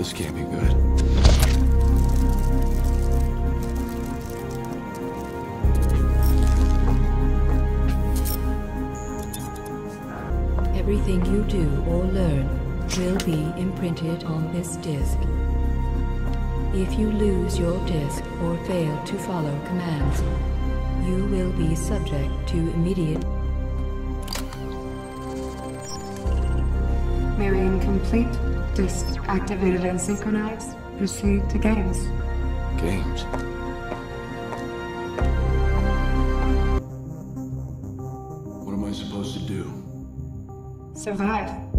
This can't be good. Everything you do or learn will be imprinted on this disc. If you lose your disc or fail to follow commands, you will be subject to immediate... Marion complete. Disc activated and synchronized. Proceed to games. Games? What am I supposed to do? Survive.